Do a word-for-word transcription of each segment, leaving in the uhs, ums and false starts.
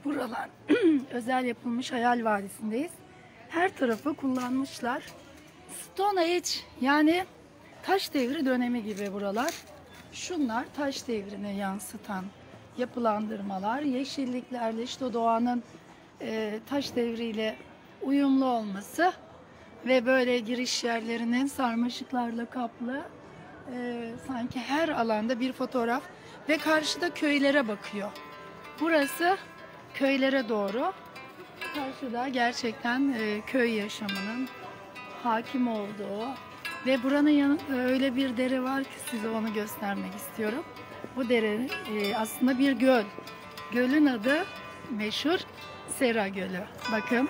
Buralar özel yapılmış Hayal Vadisi'ndeyiz. Her tarafı kullanmışlar. Stone Age, yani taş devri dönemi gibi buralar. Şunlar taş devrini yansıtan yapılandırmalar. Yeşilliklerle işte doğanın e, taş devriyle uyumlu olması ve böyle giriş yerlerinin sarmaşıklarla kaplı. E, sanki her alanda bir fotoğraf ve karşıda köylere bakıyor. Burası köylere doğru. Karşıda gerçekten e, köy yaşamının hakim olduğu ve buranın yanında öyle bir dere var ki size onu göstermek istiyorum. Bu dere e, aslında bir göl. Gölün adı meşhur Sera Gölü. Bakın.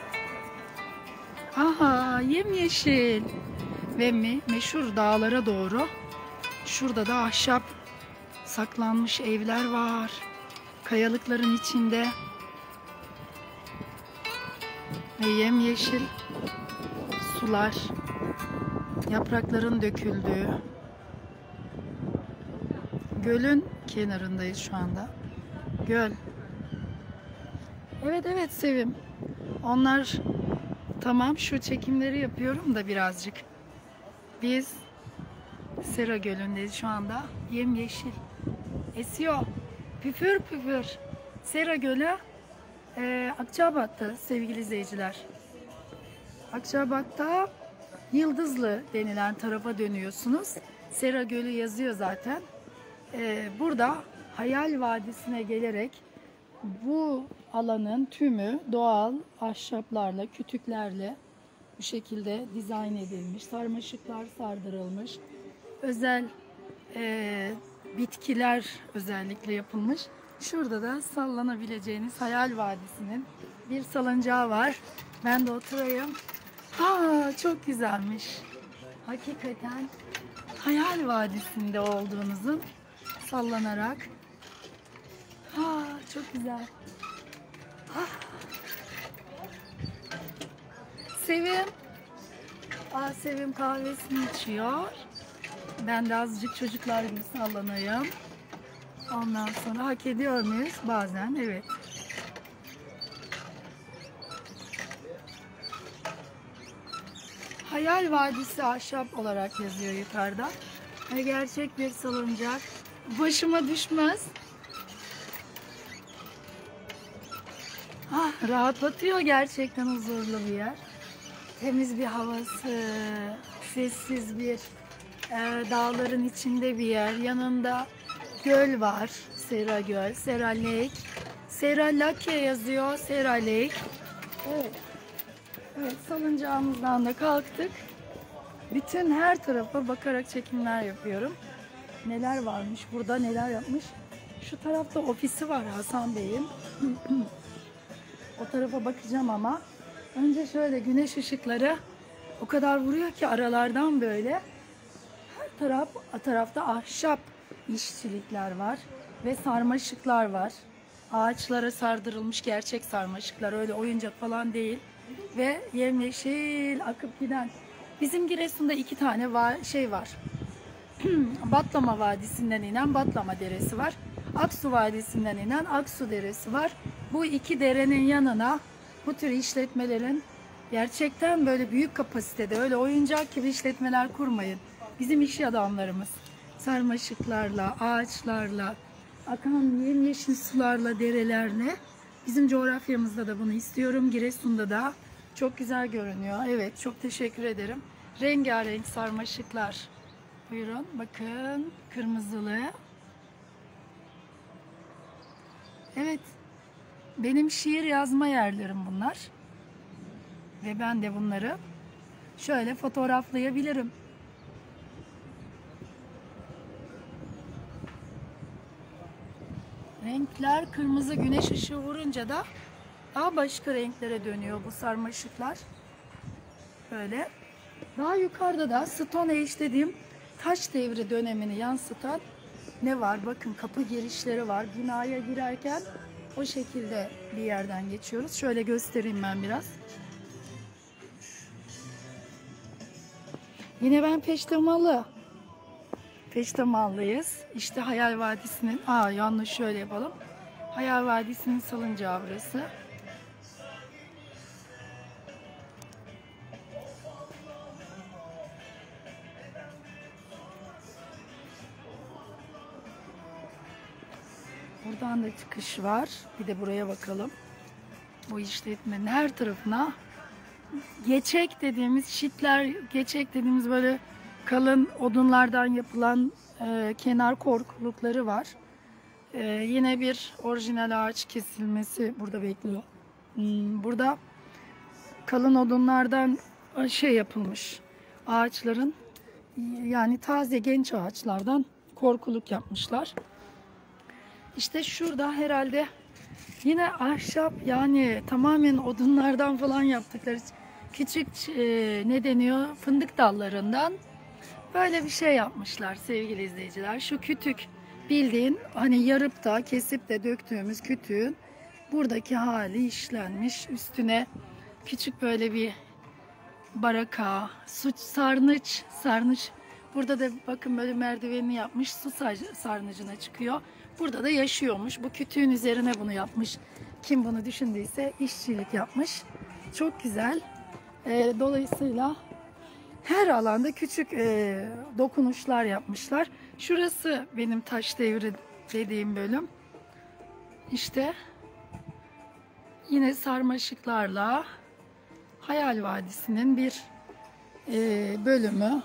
Aha, yemyeşil ve me meşhur dağlara doğru. Şurada da ahşap saklanmış evler var. Kayalıkların içinde. Ve yemyeşil sular, yaprakların döküldüğü, gölün kenarındayız şu anda. Göl. Evet evet Sevim. Onlar tamam, şu çekimleri yapıyorum da birazcık. Biz Sera Gölü'ndeyiz şu anda. Yemyeşil. Esiyor. Püfür püfür. Sera Gölü e, Akçabat'ta sevgili izleyiciler. Akçabat'ta Yıldızlı denilen tarafa dönüyorsunuz. Sera Gölü yazıyor zaten. Ee, burada Hayal Vadisi'ne gelerek bu alanın tümü doğal ahşaplarla, kütüklerle bu şekilde dizayn edilmiş. Sarmaşıklar sardırılmış. Özel e, bitkiler özellikle yapılmış. Şurada da sallanabileceğiniz Hayal Vadisi'nin bir salıncağı var. Ben de oturayım. Aa, çok güzelmiş. Hakikaten Hayal Vadisi'nde olduğunuzun sallanarak. Aa, çok güzel. Ah. Sevim. Aa, Sevim kahvesini içiyor. Ben de azıcık çocuklar gibi sallanayım. Ondan sonra hak ediyor muyuz? Bazen evet. Hayal Vadisi ahşap olarak yazıyor yukarıda. Ve gerçek bir salıncak. Başıma düşmez. Ah, rahatlatıyor, gerçekten huzurlu bir yer. Temiz bir havası, sessiz bir e, dağların içinde bir yer. Yanında göl var. Sera Göl, Sera Lake. Sera Lake yazıyor, Sera Lake. Evet. Evet, salıncağımızdan da kalktık. Bütün her tarafa bakarak çekimler yapıyorum. Neler varmış burada, neler yapmış. Şu tarafta ofisi var Hasan Bey'in. O tarafa bakacağım ama önce şöyle güneş ışıkları o kadar vuruyor ki aralardan böyle. Her taraf, o tarafta ahşap işçilikler var ve sarmaşıklar var. Ağaçlara sardırılmış gerçek sarmaşıklar, öyle oyuncak falan değil. Ve yemyeşil akıp giden. Bizim Giresun'da iki tane var, şey var. Batlama Vadisi'nden inen Batlama Deresi var. Aksu Vadisi'nden inen Aksu Deresi var. Bu iki derenin yanına bu tür işletmelerin gerçekten böyle büyük kapasitede, öyle oyuncak gibi işletmeler kurmayın. Bizim iş adamlarımız sarmaşıklarla, ağaçlarla, akan yemyeşil sularla, derelerle, bizim coğrafyamızda da bunu istiyorum. Giresun'da da çok güzel görünüyor. Evet, çok teşekkür ederim. Rengarenk sarmaşıklar. Buyurun bakın, kırmızılı. Evet, benim şiir yazma yerlerim bunlar. Ve ben de bunları şöyle fotoğraflayabilirim. Renkler kırmızı, güneş ışığı vurunca da daha başka renklere dönüyor bu sarmaşıklar. Böyle. Daha yukarıda da Stone Age dediğim taş devri dönemini yansıtan ne var? Bakın, kapı girişleri var. Binaya girerken o şekilde bir yerden geçiyoruz. Şöyle göstereyim ben biraz. Yine ben Peştemallı. Peştemallıyız. İşte Hayal Vadisi'nin... Aa, yanlış şöyle yapalım. Hayal Vadisi'nin salıncağı burası. Buradan da çıkış var. Bir de buraya bakalım. Bu işletmenin her tarafına geçek dediğimiz şitler, geçek dediğimiz böyle kalın odunlardan yapılan e, kenar korkulukları var. E, yine bir orijinal ağaç kesilmesi burada bekliyor. Hmm, burada kalın odunlardan şey yapılmış. Ağaçların, yani taze genç ağaçlardan korkuluk yapmışlar. İşte şurada herhalde yine ahşap, yani tamamen odunlardan falan yaptıkları küçük e, ne deniyor, fındık dallarından böyle bir şey yapmışlar sevgili izleyiciler. Şu kütük bildiğin hani yarıp da kesip de döktüğümüz kütüğün buradaki hali işlenmiş. Üstüne küçük böyle bir baraka, su sarnıç, sarnıç. Burada da bakın böyle merdivenini yapmış, su sarnıcına çıkıyor. Burada da yaşıyormuş. Bu kütüğün üzerine bunu yapmış. Kim bunu düşündüyse işçilik yapmış. Çok güzel. E, dolayısıyla her alanda küçük e, dokunuşlar yapmışlar. Şurası benim taş devri dediğim bölüm. İşte yine sarmaşıklarla Hayal Vadisi'nin bir e, bölümü.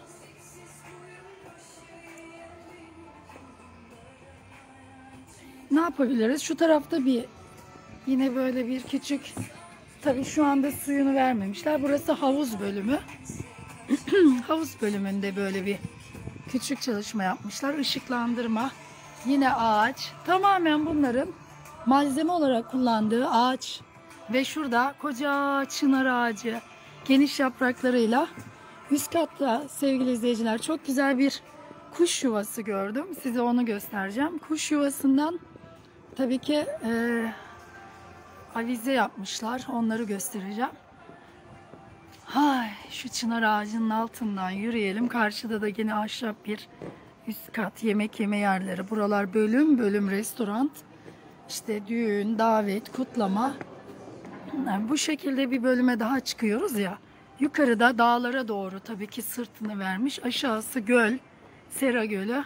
Ne yapabiliriz? Şu tarafta bir yine böyle bir küçük, tabii şu anda suyunu vermemişler. Burası havuz bölümü. Havuz bölümünde böyle bir küçük çalışma yapmışlar. Işıklandırma, yine ağaç. Tamamen bunların malzeme olarak kullandığı ağaç ve şurada koca çınar ağacı geniş yapraklarıyla. Üst katta sevgili izleyiciler çok güzel bir kuş yuvası gördüm. Size onu göstereceğim. Kuş yuvasından tabii ki e, avize yapmışlar. Onları göstereceğim. Hay, şu çınar ağacının altından yürüyelim. Karşıda da yine ahşap bir üst kat yemek yeme yerleri. Buralar bölüm bölüm restoran. İşte düğün, davet, kutlama. Yani bu şekilde bir bölüme daha çıkıyoruz ya. Yukarıda dağlara doğru tabii ki sırtını vermiş. Aşağısı göl, Sera Gölü.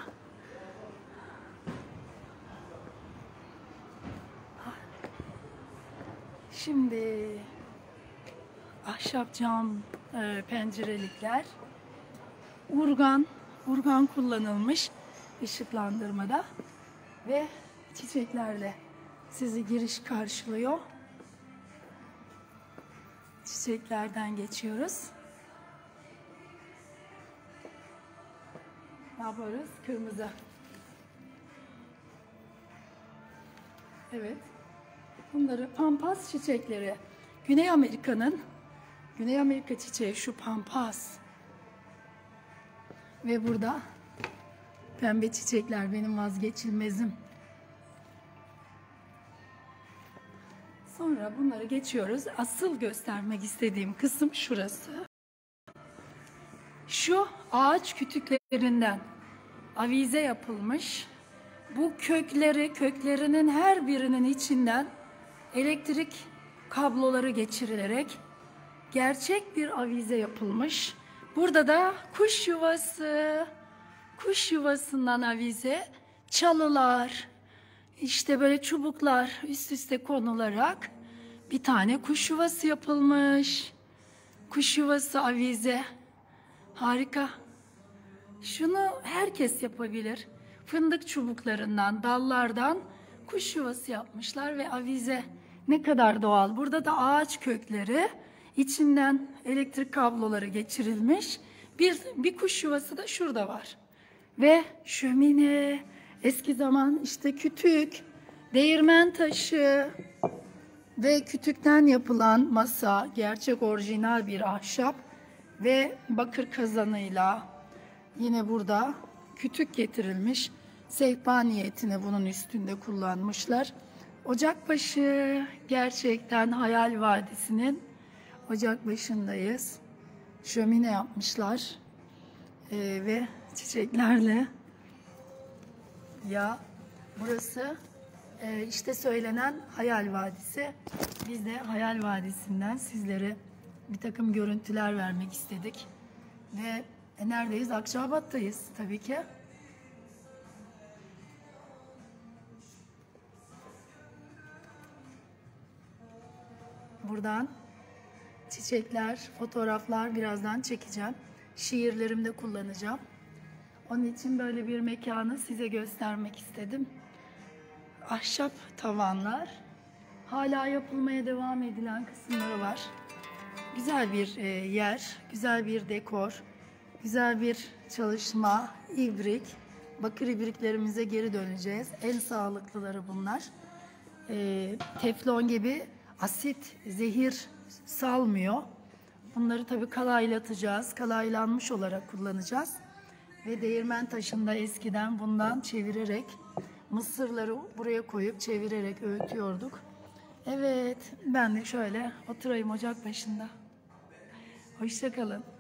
Şimdi ahşap cam e, pencerelikler, urgan, urgan kullanılmış ışıklandırmada ve çiçeklerle sizi giriş karşılıyor. Çiçeklerden geçiyoruz. Ne yapıyoruz? Kırmızı. Evet. Bunları pampas çiçekleri. Güney Amerika'nın Güney Amerika çiçeği şu pampas. Ve burada pembe çiçekler benim vazgeçilmezim. Sonra bunları geçiyoruz. Asıl göstermek istediğim kısım şurası. Şu ağaç kütüklerinden avize yapılmış. Bu kökleri, köklerinin her birinin içinden elektrik kabloları geçirilerek gerçek bir avize yapılmış. Burada da kuş yuvası, kuş yuvasından avize, çalılar, işte böyle çubuklar üst üste konularak bir tane kuş yuvası yapılmış. Kuş yuvası avize. Harika. Şunu herkes yapabilir. Fındık çubuklarından, dallardan kuş yuvası yapmışlar ve avize. Ne kadar doğal. Burada da ağaç kökleri, içinden elektrik kabloları geçirilmiş. Bir, bir kuş yuvası da şurada var. Ve şömine, eski zaman işte kütük, değirmen taşı ve kütükten yapılan masa, gerçek orijinal bir ahşap ve bakır kazanıyla yine burada kütük getirilmiş. Sehpa niyetine bunun üstünde kullanmışlar. Ocakbaşı, gerçekten Hayal Vadisi'nin ocakbaşındayız. Şömine yapmışlar ee, ve çiçeklerle. Ya burası Ee, işte söylenen Hayal Vadisi. Biz de Hayal Vadisi'nden sizlere bir takım görüntüler vermek istedik. Ve e, neredeyiz? Akçabat'tayız tabii ki. Buradan çiçekler, fotoğraflar birazdan çekeceğim. Şiirlerimde kullanacağım. Onun için böyle bir mekanı size göstermek istedim. Ahşap tavanlar. Hala yapılmaya devam edilen kısımları var. Güzel bir e, yer, güzel bir dekor, güzel bir çalışma, ibrik. Bakır ibriklerimize geri döneceğiz. En sağlıklıları bunlar. E, teflon gibi asit, zehir salmıyor. Bunları tabii kalaylatacağız. Kalaylanmış olarak kullanacağız. Ve değirmen taşında eskiden bundan çevirerek mısırları buraya koyup çevirerek öğütüyorduk. Evet, ben de şöyle oturayım ocak başında. Hoşça kalın.